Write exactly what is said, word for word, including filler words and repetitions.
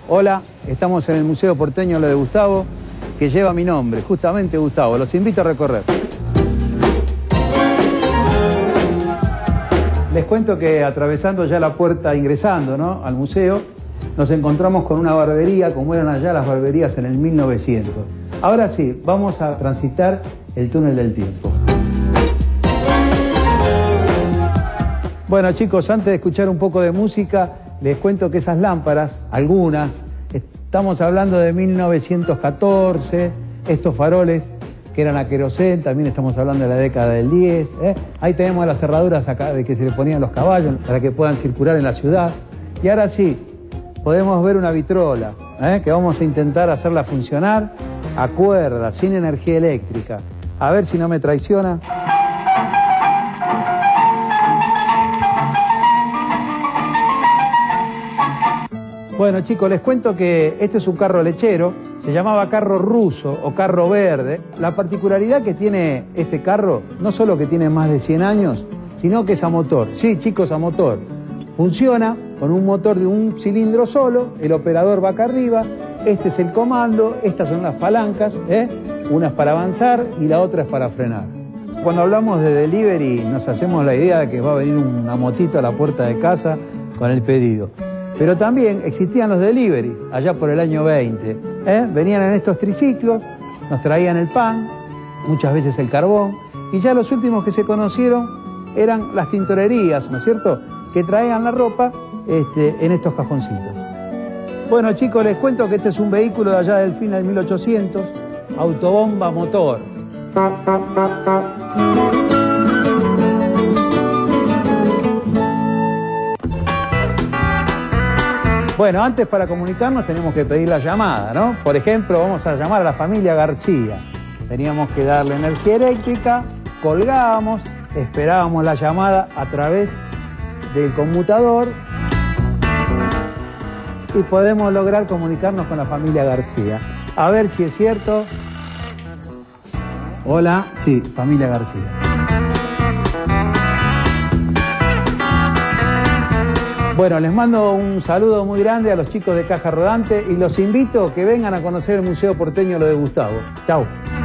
Hola, estamos en el Museo Porteño Lo de Gustavo, que lleva mi nombre, justamente Gustavo. Los invito a recorrer. Les cuento que atravesando ya la puerta, ingresando, ¿no?, al museo, nos encontramos con una barbería, como eran allá las barberías en el mil novecientos. Ahora sí, vamos a transitar el túnel del tiempo. Bueno, chicos, antes de escuchar un poco de música, les cuento que esas lámparas, algunas, estamos hablando de mil novecientos catorce, estos faroles que eran a querosén, también estamos hablando de la década del diez. ¿eh? Ahí tenemos las cerraduras acá de que se le ponían los caballos para que puedan circular en la ciudad. Y ahora sí, podemos ver una vitrola, ¿eh? que vamos a intentar hacerla funcionar a cuerda, sin energía eléctrica. A ver si no me traiciona. Bueno, chicos, les cuento que este es un carro lechero, se llamaba carro ruso o carro verde. La particularidad que tiene este carro, no solo que tiene más de cien años, sino que es a motor. Sí, chicos, a motor. Funciona con un motor de un cilindro solo, el operador va acá arriba, este es el comando, estas son las palancas, ¿eh? Una es para avanzar y la otra es para frenar. Cuando hablamos de delivery nos hacemos la idea de que va a venir una motito a la puerta de casa con el pedido. Pero también existían los delivery, allá por el año veinte. ¿eh? Venían en estos triciclos, nos traían el pan, muchas veces el carbón, y ya los últimos que se conocieron eran las tintorerías, ¿no es cierto?, que traían la ropa este, en estos cajoncitos. Bueno, chicos, les cuento que este es un vehículo de allá del fin del mil ochocientos, autobomba motor. Bueno, antes para comunicarnos tenemos que pedir la llamada, ¿no? Por ejemplo, vamos a llamar a la familia García. Teníamos que darle energía eléctrica, colgábamos, esperábamos la llamada a través del conmutador y podemos lograr comunicarnos con la familia García. A ver si es cierto. Hola, sí, familia García. Bueno, les mando un saludo muy grande a los chicos de Caja Rodante y los invito a que vengan a conocer el Museo Porteño Lo de Gustavo. Chau.